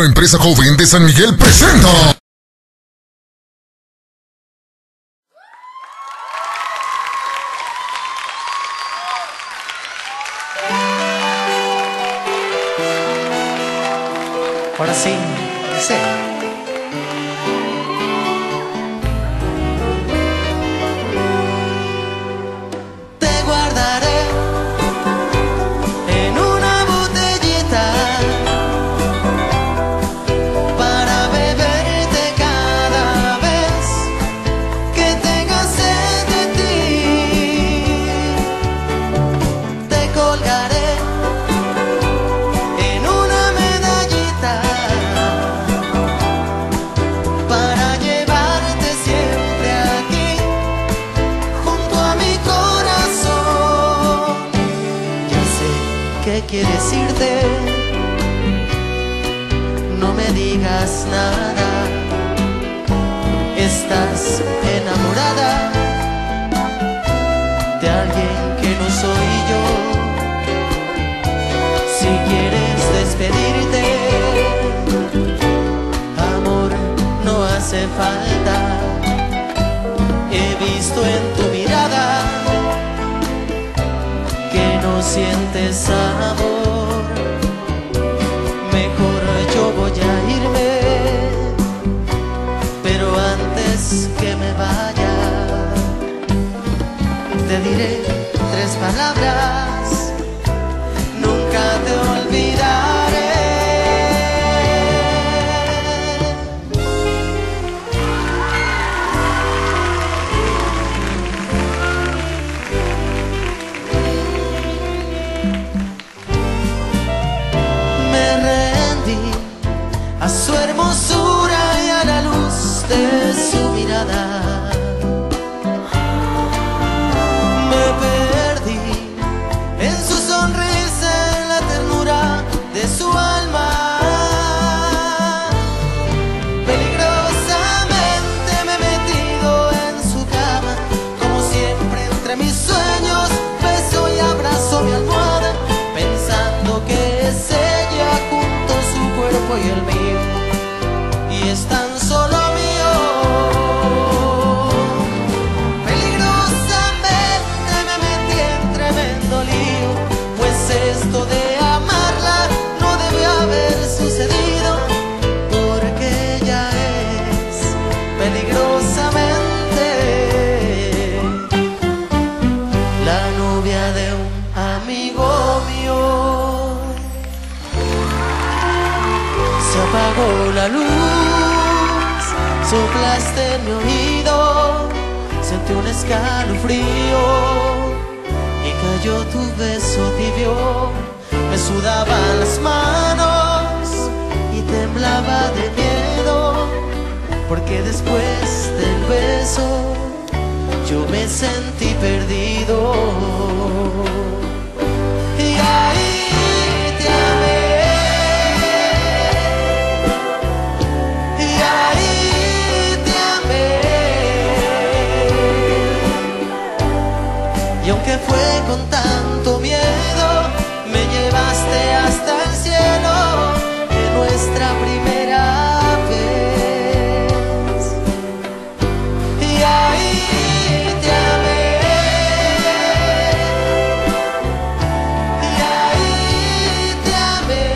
empresa joven de San Miguel presenta. Ahora sí, sí. Te guardaré en una botellita para beberte cada vez que tengas sed de ti. Te colgaré en una medallita para llevarte siempre aquí junto a mi corazón. Ya sé que quieres irte, no me digas nada. Estás enamorada de alguien que no soy yo. Si quieres despedirte, amor, no hace falta. He visto en tu mirada que no sientes amor. Mejor yo voy a irme, pero antes que me vaya, te diré 3 palabras. Nunca te olvidaré. Me rendí a su hermosura y a la luz de su mirada. Me perdí en su sonrisa, en la ternura de su alma. Peligrosamente me he metido en su cama, como siempre entre mis sueños, beso y abrazo mi almohada, pensando que es ella junto su cuerpo y el mío, y es tan solo mío. Peligrosamente me metí en tremendo lío, pues esto de amarla no debió haber sucedido, porque ella es peligrosamente la novia de un amigo mío. Se apagó la luz, soplaste en mi oído, sentí un escalofrío y cayó tu beso tibio. Me sudaban las manos y temblaba de miedo, porque después del beso yo me sentí perdido. Y ahí te amé, y ahí te amé. Y aunque fue con tanto miedo, me llevaste hasta el cielo en nuestra primera vez. Y ahí te amé, y ahí te amé.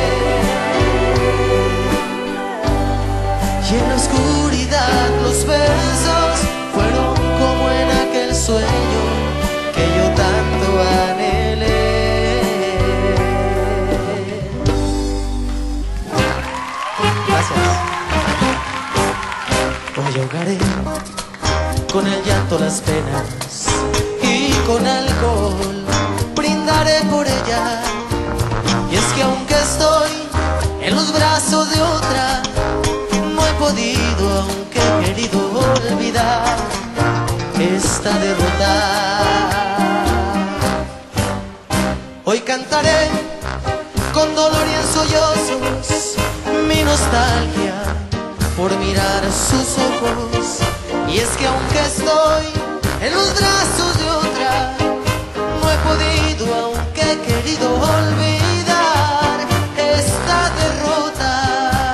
Y en la oscuridad los besos fueron como en aquel sueño que yo tanto anhelé. Gracias. Hoy ahogaré con el llanto las penas y con alcohol brindaré por ella. Y es que aunque estoy en los brazos de otra, no he podido, aunque he querido olvidar esta derrota. Hoy cantaré con dolor y en sollozos mi nostalgia por mirar sus ojos. Y es que aunque estoy en los brazos de otra, no he podido, aunque he querido olvidar esta derrota.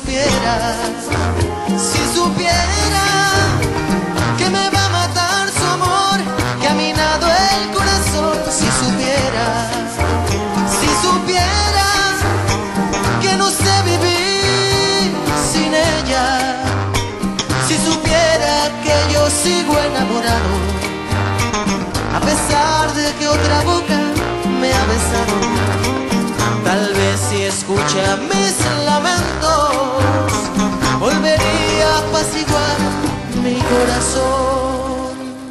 supiera que me va a matar su amor, que ha minado el corazón. Si supiera que no sé vivir sin ella. Si supiera que yo sigo enamorado, a pesar de que otra boca me ha besado. Tal vez si escucha mis lamentos, volvería a apaciguar mi corazón.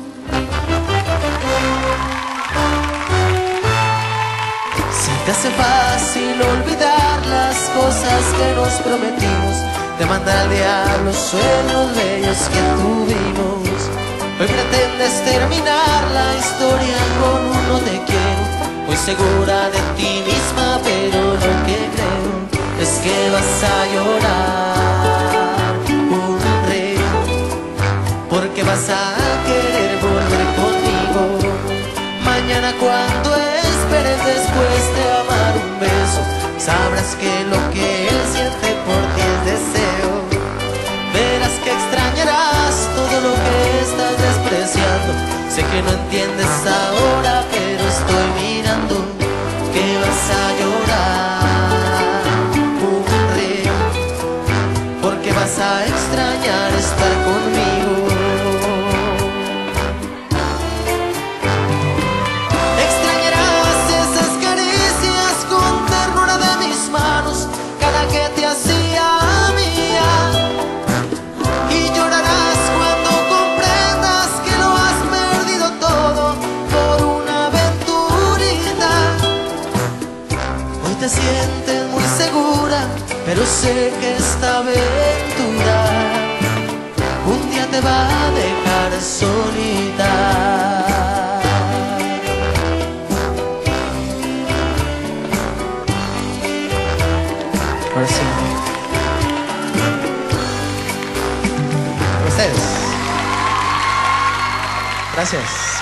Si te hace fácil olvidar las cosas que nos prometimos, de mandar al diablo sueños bellos que tuvimos, hoy pretendes terminar la historia con un no te quiero. Muy segura de ti misma, pero lo que creo es que vas a llorar un rey, porque vas a querer volver conmigo. Mañana cuando esperes después de amar un beso, sabrás que lo que él siente por ti es deseo. Verás que extrañarás todo lo que estás despreciando. Sé que no entiendes ahora, pero estoy mirando que vas a llorar un rey, porque vas a extrañar estar conmigo. Extrañarás esas caricias con ternura de mis manos, cada que te hacía mía. Y llorarás cuando comprendas que lo has perdido todo por una aventurita. Hoy te sientes muy segura, pero sé que esta aventura un día te va a dejar solita. Ahora sí. Ustedes. Gracias.